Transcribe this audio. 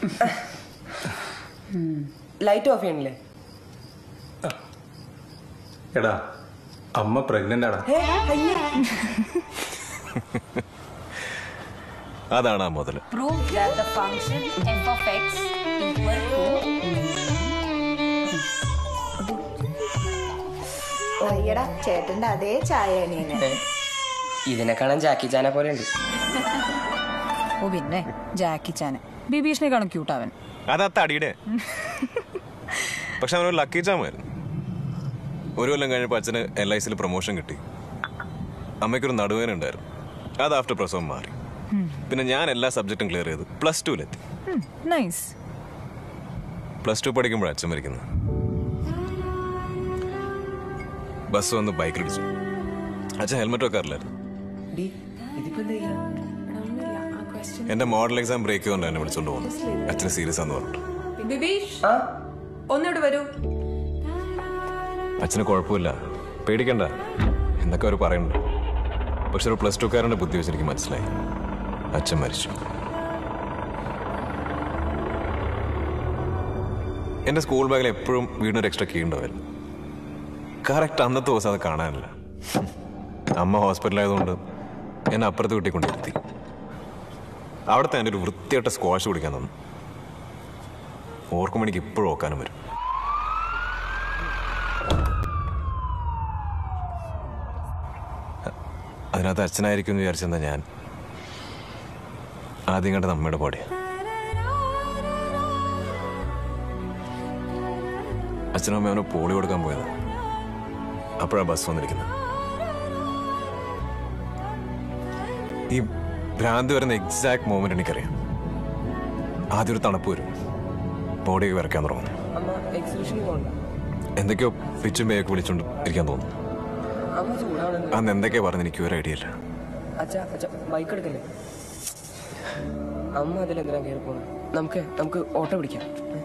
Light of ചെയ്യണില്ലേ? എടാ അമ്മ pregnant ആടാ. അതാണ് ആ മുതൽ. അയ്യടാ ചേട്ടന്റെ അതേ ചായ. ഇതിനെ കാണാൻ ജാക്കി ചാനെ പോലെ ഉണ്ട്. ഓ പിന്നെ ജാക്കി ചാന് ബിബീഷിനെ കാണും ക്യൂട്ടാവൻ. അതാ തടിയുടെ. പക്ഷെ അവനൊരു ലക്കി ചാമായിരുന്നു. ഒരു കൊല്ലം കഴിഞ്ഞപ്പോൾ അച്ഛന് LICയിൽ പ്രൊമോഷൻ കിട്ടി. അമ്മയ്ക്കൊരു നടുവേന ഉണ്ടായിരുന്നു. അത് ആഫ്റ്റർ പ്രസവം മാറി. പിന്നെ ഞാൻ എല്ലാ സബ്ജക്റ്റും ക്ലിയർ ചെയ്ത് +2-ലെത്തി. +2 പഠിക്കുമ്പോഴാണ് അച്ഛൻ മരിക്കുന്നത്. ബസ് വന്ന് ബൈക്കിലിടിച്ചു. അച്ഛൻ ഹെൽമെറ്റ് വെക്കാറില്ലായിരുന്നു. എന്റെ മോഡൽ എക്സാം ബ്രേക്ക് ചെയ്തുകൊണ്ട് എന്നെ വിളിച്ചോണ്ട് പോകുന്നു. അച്ഛന് സീരിയസ് ആണെന്ന് പറഞ്ഞു. അച്ഛന് കുഴപ്പമില്ല, പേടിക്കണ്ട എന്നൊക്കെ അവർ പറയുന്നുണ്ട്. പക്ഷെ ഒരു +2കാരന്റെ ബുദ്ധി വെച്ച് എനിക്ക് മനസ്സിലായി. അച്ഛൻ മരിച്ചു. എന്റെ സ്കൂൾ ബാഗിൽ എപ്പോഴും വീടിനൊരു എക്സ്ട്രാ കീ ഉണ്ടാവായിരുന്നു. കറക്റ്റ് അന്നത്തെ ദിവസം അത് കാണാനില്ല. അമ്മ ഹോസ്പിറ്റലായതുകൊണ്ട് എന്നെ അപ്പുറത്ത് വീട്ടിക്കൊണ്ടിരുത്തി. അവിടുത്തെ എൻ്റെ ഒരു വൃത്തിയായിട്ട സ്ക്വാഷ് കുടിക്കാൻ തന്നു. ഓർക്കുമ്പോൾ എനിക്ക് ഇപ്പോഴും ഓക്കാനും വരും. അതിനകത്ത് അച്ഛനായിരിക്കും എന്ന് വിചാരിച്ചെന്താ ഞാൻ ആദ്യം കണ്ടത് അമ്മയുടെ ബോഡിയാണ്. അച്ഛനും അമ്മ അവന് പോളി കൊടുക്കാൻ പോയത്. അപ്പോഴാണ് ബസ് വന്നിരിക്കുന്നത്. ഈ ഭ്രാന്തി വരുന്ന എക്സാക്ട് മൊമെന്റ് എനിക്കറിയാം. ആദ്യം ഒരു തണുപ്പ് വരും, ബോഡിയൊക്കെ വരയ്ക്കാൻ തുടങ്ങും. എന്തൊക്കെയോ പിച്ചും പേയൊക്കെ വിളിച്ചോണ്ട് ഇരിക്കാൻ തോന്നുന്നു. അന്ന് എന്തൊക്കെയാ പറഞ്ഞ് എനിക്ക് ഒരു ഐഡിയ ഇല്ല. ബൈക്ക് എടുക്കല്ലേ? അമ്മ അതിലെന്തിനാ കയറി പോകുന്നത്? നമുക്ക് ഓട്ടോ പിടിക്കാം.